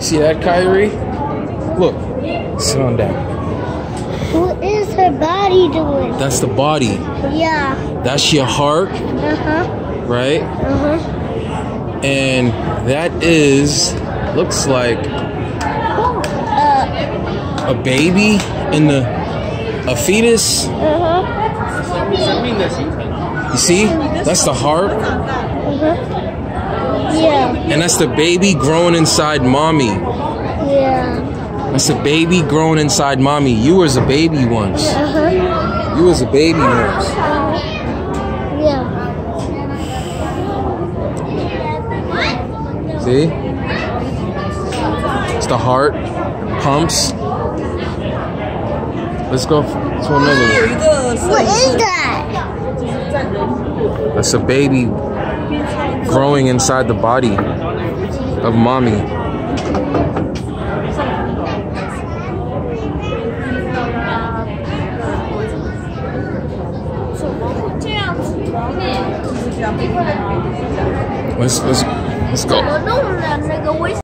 See that, Kyrie? Look, sit on down. What is her body doing? That's the body. Yeah. That's your heart, right? And that is, looks like a baby in a fetus. You see? That's the heart. Yeah. And that's the baby growing inside mommy. Yeah. That's a baby growing inside mommy. You was a baby once. You was a baby once. Yeah. See? It's the heart. Pumps. Let's go to another one. What is that? That's a baby growing inside the body of mommy. Let's go.